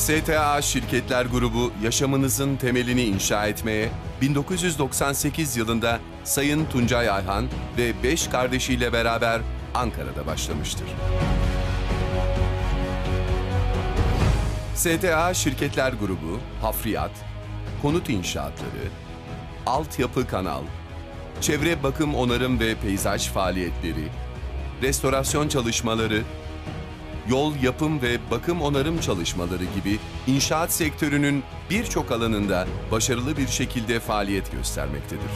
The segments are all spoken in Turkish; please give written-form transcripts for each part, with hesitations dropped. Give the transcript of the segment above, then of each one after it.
STA Şirketler Grubu yaşamınızın temelini inşa etmeye 1998 yılında Sayın Tuncay Ayhan ve 5 kardeşiyle beraber Ankara'da başlamıştır. STA Şirketler Grubu, hafriyat, konut inşaatları, altyapı kanal, çevre bakım onarım ve peyzaj faaliyetleri, restorasyon çalışmaları, yol yapım ve bakım onarım çalışmaları gibi inşaat sektörünün birçok alanında başarılı bir şekilde faaliyet göstermektedir.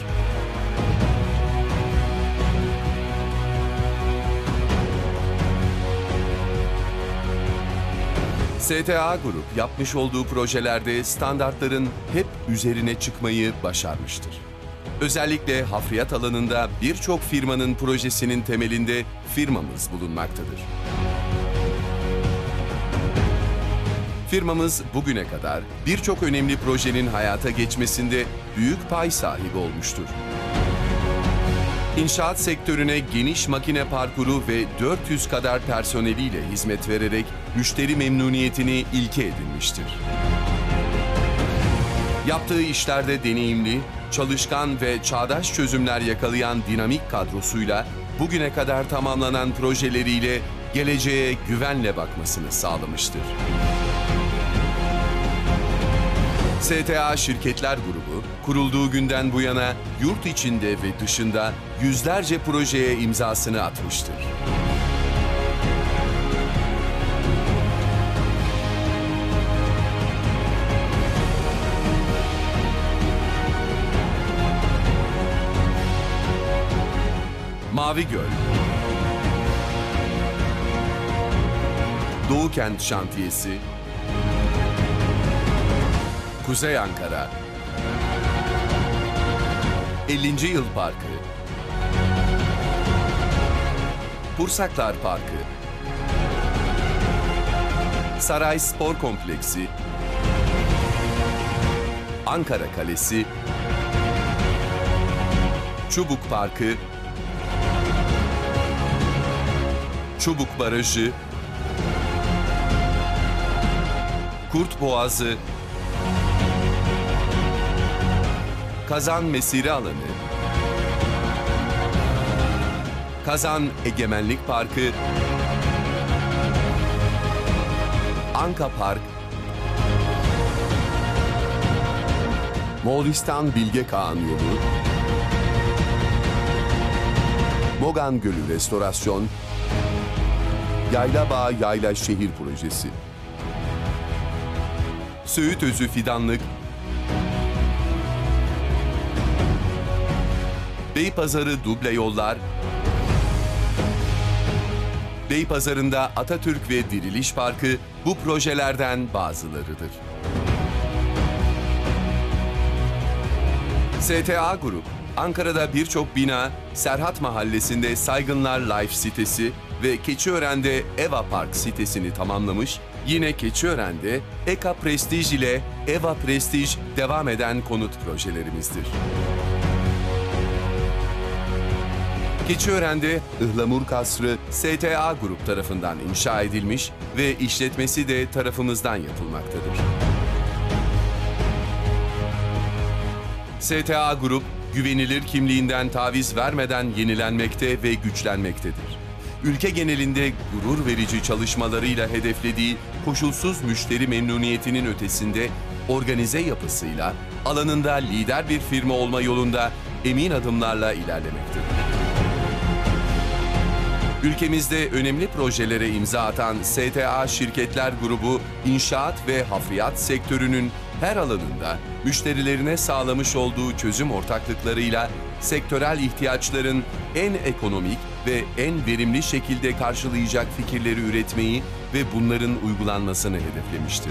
STA Grup yapmış olduğu projelerde standartların hep üzerine çıkmayı başarmıştır. Özellikle hafriyat alanında birçok firmanın projesinin temelinde firmamız bulunmaktadır. Firmamız bugüne kadar birçok önemli projenin hayata geçmesinde büyük pay sahibi olmuştur. İnşaat sektörüne geniş makine parkuru ve 400 kadar personeliyle hizmet vererek müşteri memnuniyetini ilke edinmiştir. Yaptığı işlerde deneyimli, çalışkan ve çağdaş çözümler yakalayan dinamik kadrosuyla bugüne kadar tamamlanan projeleriyle geleceğe güvenle bakmasını sağlamıştır. STA Şirketler Grubu, kurulduğu günden bu yana yurt içinde ve dışında yüzlerce projeye imzasını atmıştır. Mavi Göl, Doğu Kent Şantiyesi, Kuzey Ankara, 50. Yıl Parkı, Pursaklar Parkı, Saray Spor Kompleksi, Ankara Kalesi, Çubuk Parkı, Çubuk Barajı, Kurt Boğazı, Kazan Mesire Alanı, Kazan Egemenlik Parkı, Anka Park, Moğolistan Bilge Kağan Yolu, Mogan Gölü Restorasyon, Yaylabağ Yayla Şehir Projesi, Söğütözü Fidanlık, Beypazarı Duble Yollar, Beypazarı'nda Atatürk ve Diriliş Parkı bu projelerden bazılarıdır. STA Grup, Ankara'da birçok bina, Serhat Mahallesi'nde Saygınlar Life sitesi ve Keçiören'de Eva Park sitesini tamamlamış, yine Keçiören'de Eka Prestij ile Eva Prestij devam eden konut projelerimizdir. Keçiören'de Ihlamur Kasrı STA Grup tarafından inşa edilmiş ve işletmesi de tarafımızdan yapılmaktadır. STA Grup, güvenilir kimliğinden taviz vermeden yenilenmekte ve güçlenmektedir. Ülke genelinde gurur verici çalışmalarıyla hedeflediği koşulsuz müşteri memnuniyetinin ötesinde organize yapısıyla alanında lider bir firma olma yolunda emin adımlarla ilerlemektedir. Ülkemizde önemli projelere imza atan STA Şirketler Grubu, inşaat ve hafriyat sektörünün her alanında müşterilerine sağlamış olduğu çözüm ortaklıklarıyla sektörel ihtiyaçların en ekonomik ve en verimli şekilde karşılayacak fikirleri üretmeyi ve bunların uygulanmasını hedeflemiştir.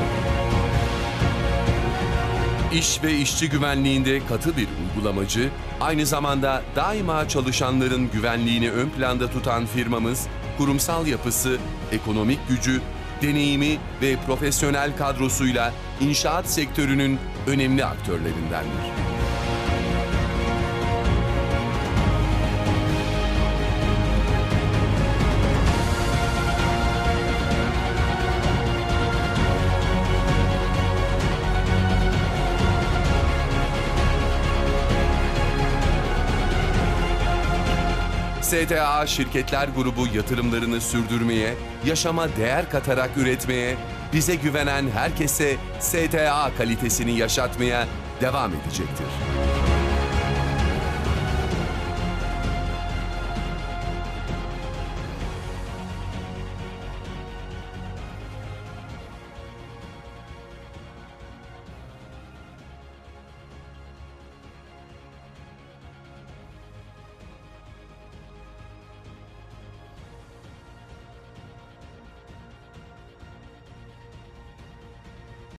İş ve işçi güvenliğinde katı bir uygulamacı, aynı zamanda daima çalışanların güvenliğini ön planda tutan firmamız, kurumsal yapısı, ekonomik gücü, deneyimi ve profesyonel kadrosuyla inşaat sektörünün önemli aktörlerindendir. STAA Şirketler Grubu yatırımlarını sürdürmeye, yaşama değer katarak üretmeye, bize güvenen herkese STAA kalitesini yaşatmaya devam edecektir.